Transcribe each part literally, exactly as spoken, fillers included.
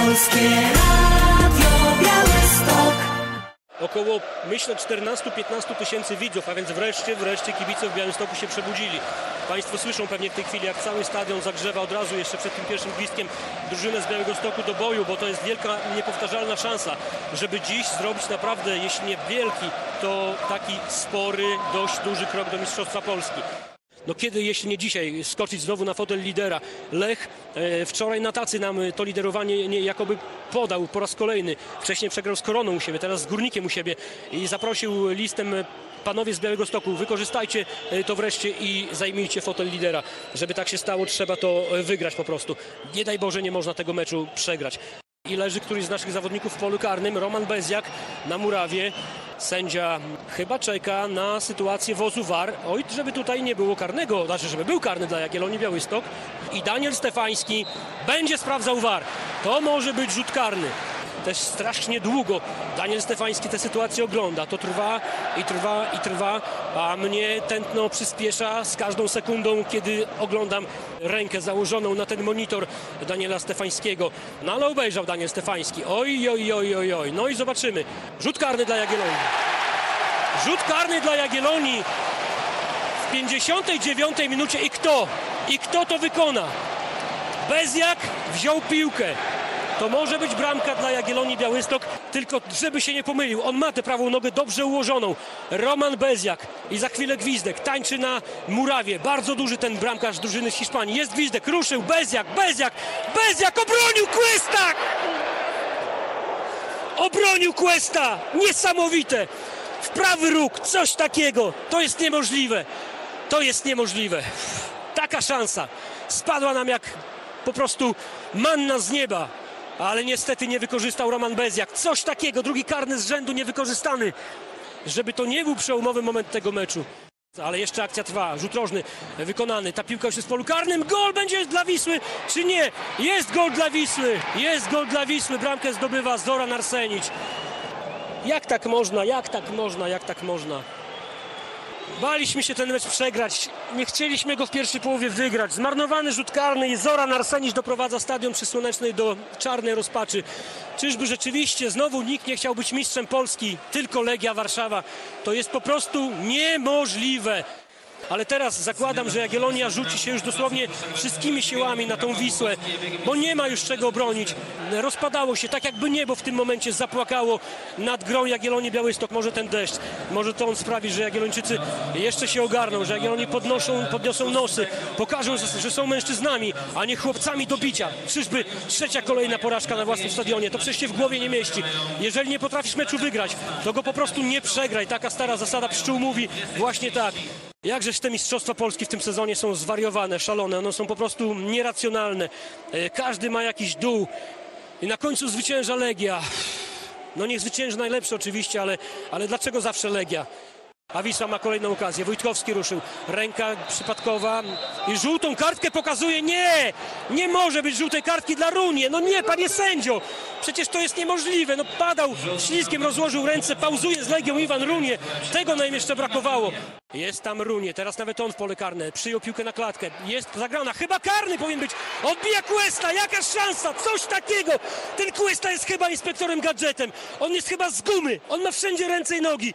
Polskie Radio Białystok. Około, myślę, czternastu do piętnastu tysięcy widzów, a więc wreszcie, wreszcie kibice w Białymstoku się przebudzili. Państwo słyszą pewnie w tej chwili, jak cały stadion zagrzewa od razu, jeszcze przed tym pierwszym gwizdkiem, drużynę z Białegostoku do boju, bo to jest wielka, niepowtarzalna szansa, żeby dziś zrobić naprawdę, jeśli nie wielki, to taki spory, dość duży krok do Mistrzostwa Polski. No kiedy, jeśli nie dzisiaj, skoczyć znowu na fotel lidera? Lech e, wczoraj na tacy nam to liderowanie nie, jakoby podał po raz kolejny. Wcześniej przegrał z Koroną u siebie, teraz z Górnikiem u siebie i zaprosił listem: panowie z Białegostoku, wykorzystajcie to wreszcie i zajmijcie fotel lidera. Żeby tak się stało, trzeba to wygrać po prostu. Nie daj Boże, nie można tego meczu przegrać. I leży któryś z naszych zawodników w polu karnym, Roman Bezjak na murawie. Sędzia chyba czeka na sytuację wozu V A R. Oj, żeby tutaj nie było karnego, znaczy, żeby był karny dla Jagiellonii Białystok. I Daniel Stefański będzie sprawdzał V A R. To może być rzut karny. Też strasznie długo Daniel Stefański tę sytuację ogląda. To trwa i trwa i trwa, a mnie tętno przyspiesza z każdą sekundą, kiedy oglądam rękę założoną na ten monitor Daniela Stefańskiego. No ale obejrzał Daniel Stefański. Oj, oj, oj, oj, oj. No i zobaczymy. Rzut karny dla Jagiellonii. Rzut karny dla Jagiellonii w pięćdziesiątej dziewiątej minucie. I kto? I kto to wykona? Bezjak wziął piłkę. To może być bramka dla Jagiellonii Białystok, tylko żeby się nie pomylił, on ma tę prawą nogę dobrze ułożoną. Roman Bezjak i za chwilę gwizdek, tańczy na murawie, bardzo duży ten bramkarz drużyny z Hiszpanii. Jest gwizdek, ruszył, Bezjak, Bezjak, Bezjak obronił Cuesta! Obronił Cuesta! Niesamowite! W prawy róg, coś takiego, to jest niemożliwe. To jest niemożliwe. Taka szansa spadła nam jak po prostu manna z nieba. Ale niestety nie wykorzystał Roman Bezjak. Coś takiego, drugi karny z rzędu niewykorzystany. Żeby to nie był przełomowy moment tego meczu. Ale jeszcze akcja trwa, rzut rożny wykonany. Ta piłka już jest w polu karnym. Gol będzie dla Wisły, czy nie? Jest gol dla Wisły, jest gol dla Wisły. Bramkę zdobywa Zoran Arsenić. Jak tak można, jak tak można, jak tak można? Baliśmy się ten mecz przegrać, nie chcieliśmy go w pierwszej połowie wygrać. Zmarnowany rzut karny i Zoran Arsenić doprowadza Stadion przy Słonecznej do czarnej rozpaczy. Czyżby rzeczywiście znowu nikt nie chciał być mistrzem Polski, tylko Legia Warszawa? To jest po prostu niemożliwe. Ale teraz zakładam, że Jagiellonia rzuci się już dosłownie wszystkimi siłami na tą Wisłę, bo nie ma już czego bronić. Rozpadało się, tak jakby niebo w tym momencie zapłakało nad grą Jagiellonii Białystok. Może ten deszcz, może to on sprawi, że Jagiellończycy jeszcze się ogarną, że Jagiellonii podnoszą, podniosą nosy, pokażą, że są mężczyznami, a nie chłopcami do bicia. Czyżby trzecia kolejna porażka na własnym stadionie? To przecież się w głowie nie mieści. Jeżeli nie potrafisz meczu wygrać, to go po prostu nie przegraj. Taka stara zasada pszczół mówi właśnie tak. Jakżeż te Mistrzostwa Polski w tym sezonie są zwariowane, szalone, one są po prostu nieracjonalne. Każdy ma jakiś dół i na końcu zwycięża Legia. No niech zwycięży najlepszy oczywiście, ale, ale dlaczego zawsze Legia? A Wisła ma kolejną okazję. Wojtkowski ruszył. Ręka przypadkowa i żółtą kartkę pokazuje. Nie! Nie może być żółtej kartki dla Runie. No nie, panie sędzio! Przecież to jest niemożliwe. No padał ślizgiem, rozłożył ręce, pauzuje z Legią Iwan Runie. Tego nam jeszcze brakowało. Jest tam Runie. Teraz nawet on w pole karne. Przyjął piłkę na klatkę. Jest zagrana. Chyba karny powinien być. Odbija Cuesta. Jakaż szansa! Coś takiego! Ten Cuesta jest chyba inspektorem gadżetem. On jest chyba z gumy. On ma wszędzie ręce i nogi.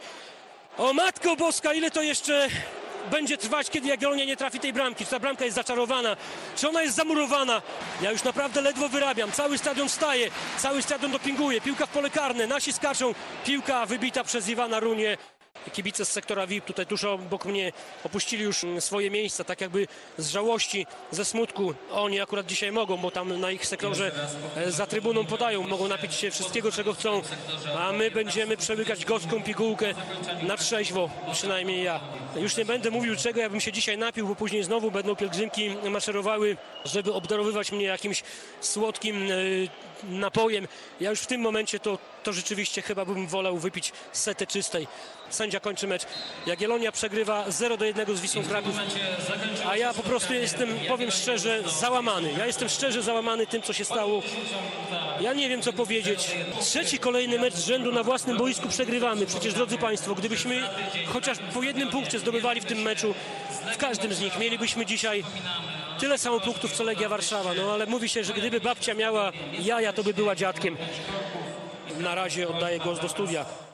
O Matko Boska, ile to jeszcze będzie trwać, kiedy Jagiellonia nie trafi tej bramki? Czy ta bramka jest zaczarowana? Czy ona jest zamurowana? Ja już naprawdę ledwo wyrabiam. Cały stadion wstaje, cały stadion dopinguje. Piłka w pole karne, nasi skaczą. Piłka wybita przez Iwana Runię. Kibice z sektora V I P tutaj tuż obok mnie opuścili już swoje miejsca, tak jakby z żałości, ze smutku. Oni akurat dzisiaj mogą, bo tam na ich sektorze za trybuną podają, mogą napić się wszystkiego, czego chcą, a my będziemy przełykać gorzką pigułkę na trzeźwo, przynajmniej ja. Już nie będę mówił, czego ja bym się dzisiaj napił, bo później znowu będą pielgrzymki maszerowały, żeby obdarowywać mnie jakimś słodkim yy, napojem. Ja już w tym momencie to, to rzeczywiście chyba bym wolał wypić setę czystej. Sędzia kończy mecz. Jagiellonia przegrywa zero do jednego z Wisłą Kraków. A ja po prostu jestem, powiem szczerze, załamany. Ja jestem szczerze załamany tym, co się stało. Ja nie wiem, co powiedzieć. Trzeci kolejny mecz z rzędu na własnym boisku przegrywamy. Przecież, drodzy Państwo, gdybyśmy chociaż po jednym punkcie zdobywali w tym meczu, w każdym z nich, mielibyśmy dzisiaj tyle samo punktów co Legia Warszawa, no ale mówi się, że gdyby babcia miała jaja, to by była dziadkiem. Na razie oddaję głos do studia.